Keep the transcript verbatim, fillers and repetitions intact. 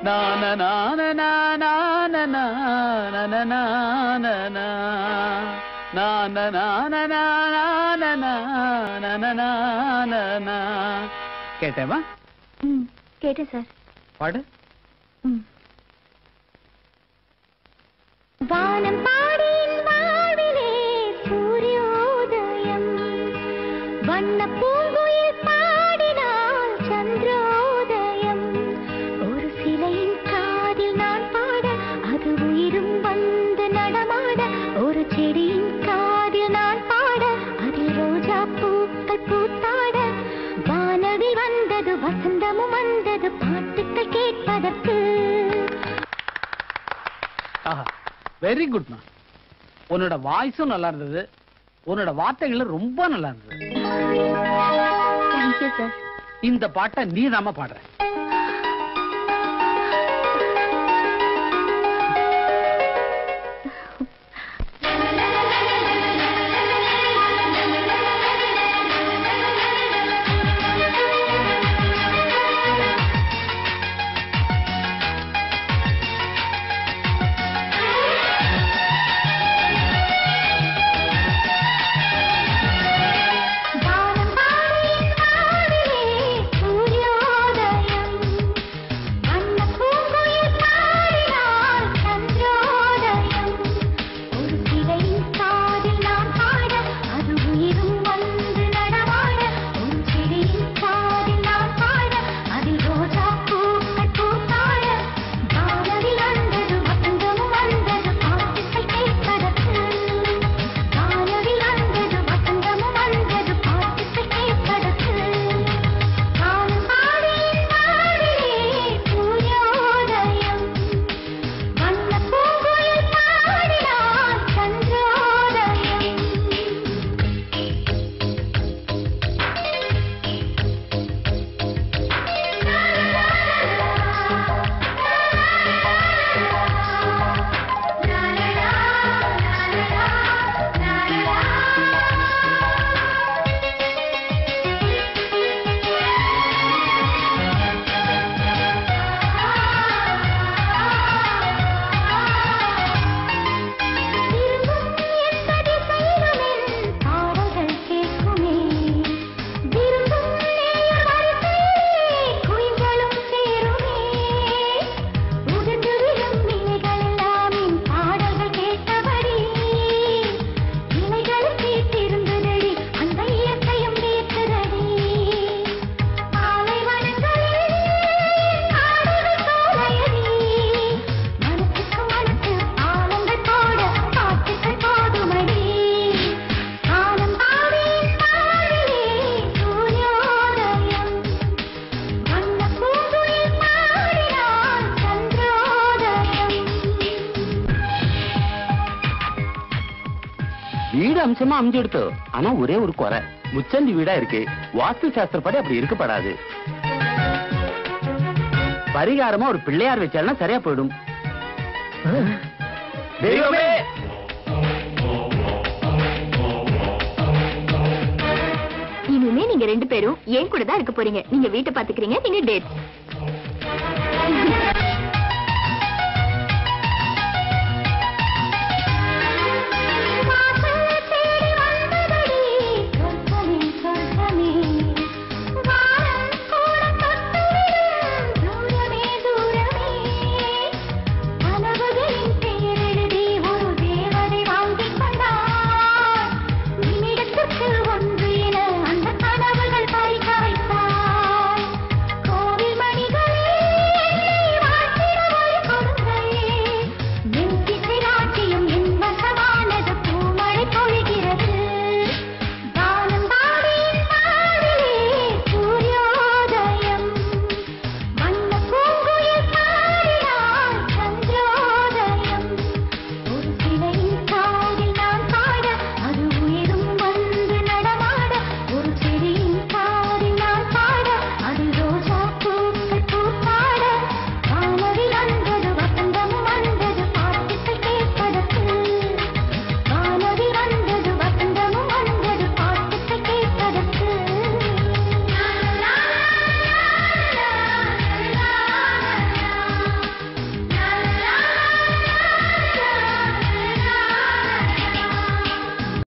கேட்டேமா? கேட்டேன் சார். பாடு. வானம் பாடியின் வாழ்விலே சூரியோதயம், வண்ண பூங்குயில் பாடினால் சந்திரோதயம். ஒரு சிலையின் காதில் நான் பாட, அது உயிரும் வந்து நடமாட. ஒரு செடியின் காதில் நான் பாட, அதில் ரோஜா பூக்கள் பூத்தாட. வானவில் வந்தது வசந்தமும் வந்தது பாட்டுக்கள் கேட்பதற்கு. வெரி குட்மா. உன்னோட வாய்ஸும் நல்லா இருந்தது, உன்னோட வார்த்தைகள் ரொம்ப நல்லா இருந்தது. Thank you sir. இந்த பாட்டை நீ தாம பாடுற. வீடு அம்சமா அமைஞ்சு எடுத்து, ஆனா ஒரே ஒரு குறை, முச்சந்தி வீடா இருக்கு. வாஸ்து சாஸ்திரப்படி அப்படி இருக்கப்படாது. பரிகாரமா ஒரு பிள்ளையார் வச்சாலும் சரியா போயிடும். தெய்வமே, இனிமே நீங்க ரெண்டு பேரும் ஏன் கூட தான் இருக்க போறீங்க. நீங்க வீட்டை பாத்துக்கிறீங்க, நீங்க டேட்.